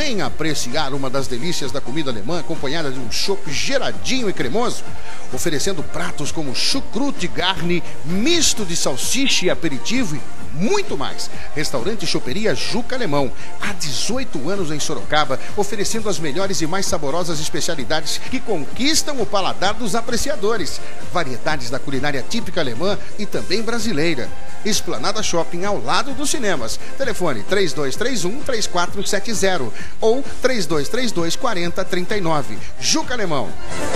Venha apreciar uma das delícias da comida alemã, acompanhada de um chopp geradinho e cremoso, oferecendo pratos como chucrute garni, misto de salsicha e aperitivo e muito mais. Restaurante Choperia Juca Alemão, há 18 anos em Sorocaba, oferecendo as melhores e mais saborosas especialidades que conquistam o paladar dos apreciadores. Variedades da culinária típica alemã e também brasileira. Esplanada Shopping, ao lado dos cinemas. Telefone 3231-3470 ou 3232-4039. Juca Alemão.